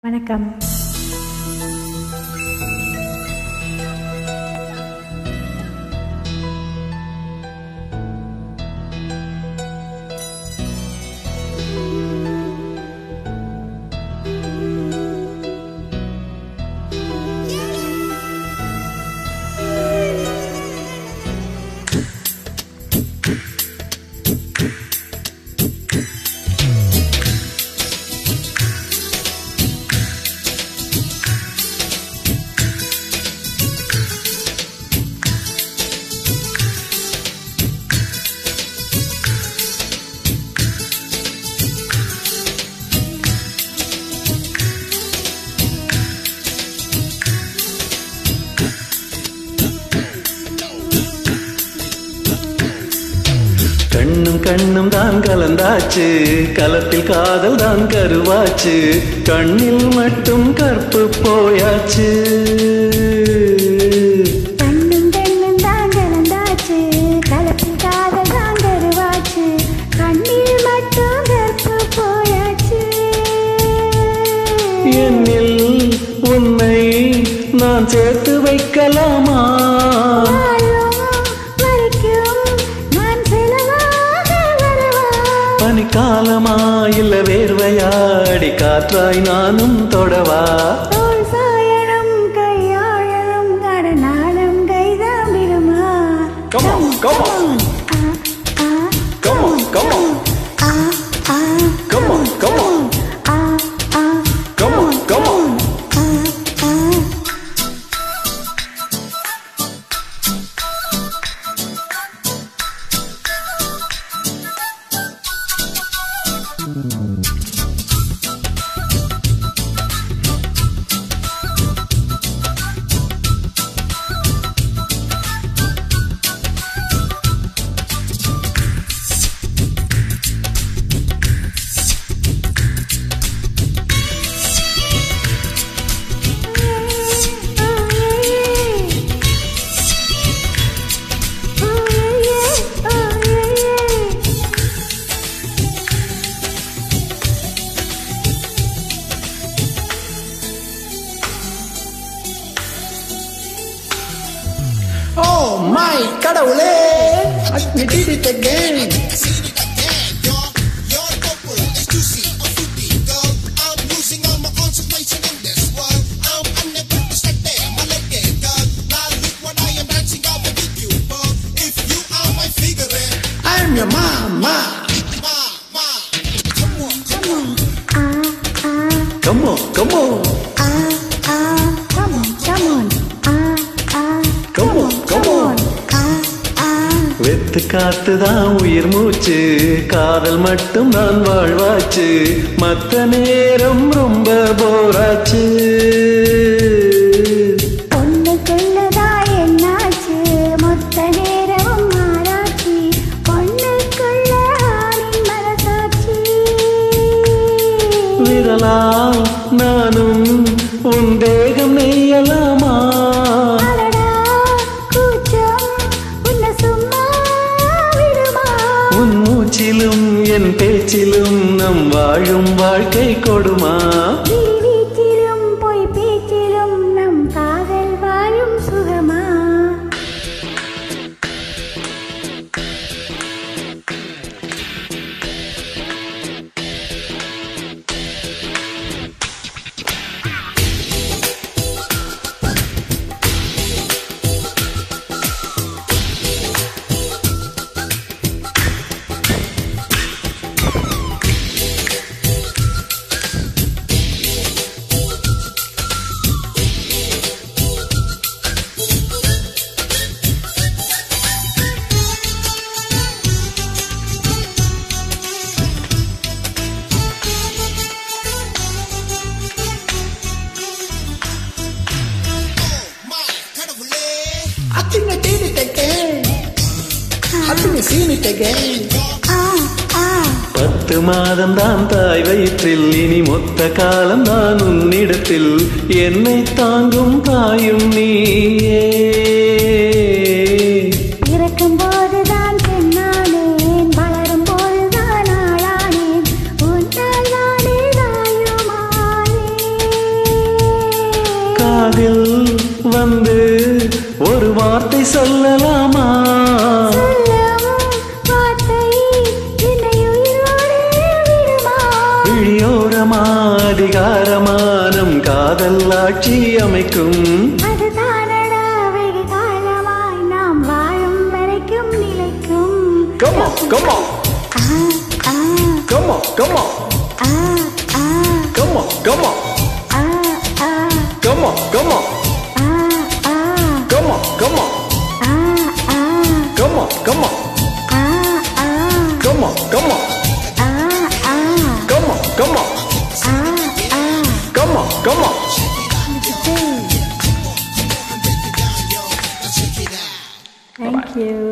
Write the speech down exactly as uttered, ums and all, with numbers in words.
வணக்கம். கண்ணும் கண்ணும் தான் கலந்தாச்சு, கலத்தில் காதல் தான் கருவாச்சு, கண்ணில் மட்டும் கற்பு போயாச்சு. கண்ணும் கண்ணும் தான் கலந்தாச்சு, கலத்தில் காதல் தான் கருவாச்சு, கண்ணில் மட்டும் கற்பு போயாச்சு. என்னில் உன்னை நான் சேர்த்து வைக்கலாமா? பனிக்காலமா இல்ல வேர்வையா, அடி காற்றாய் நானும் தொடவா? தோள் சாயணும் கையாழணும் கடனாலும் கைதாம்பிடுமா? Come on, come on. Come on, come on. Come on, come on. Come on, come on. Oh my கடவுளே, I did it again. I'm your mama. Come on, come on. Come on, come on. Come on, come on. Come on, come on. வெத்து காத்துதான் உயிர் மூச்சு, காதல் மட்டும் நான் வாழ்வாச்சு, மத்த நேரம் ரொம்ப போராச்சு. பொண்ணுக்குள்ளதா என்னாச்சு, மொத்த நேரமும் மாறாச்சு, பொண்ணுக்குள்ள ஆணின் மனசாட்சி. விரலால் நானும் உன் தேகம் நெய்யலாமா? உன் மூச்சிலும் என் பேச்சிலும் நம் வாழும் வாழ்க்கை கொடுமா? வீச்சிலும் பொய் பேச்சிலும் நம் காதல் வாழும் சுகமா? I think I did it again. I think I seen it again. பத்து மாதம் தான் தாய் வயிற்றில், இனி மொத்த காலம் தான் உன்னிடத்தில், என்னை தாங்கும் தாயும் நீயே. பிறக்கும் போதுதான் பெண்ணானேன், வளரும் போதுதான் ஆளானேன், உன்னால் நானே தாயுமானேன். வந்து ஒரு வார்த்தை சொல்லலாமா? விழியோரமா அதிகாரமானம் காதல் ஆட்சி அமைக்கும். Come on, come on. Ah, ah. Come on, come on. Ah, ah. Come on, come on. Ah, ah. Come on, come on. Ah, ah. Come on, come on. Ah, ah. Come on, come on. Ah, ah. Come on, come on. Ah, ah. Come on, come on. Ah, ah. Come on, come on. Thank you.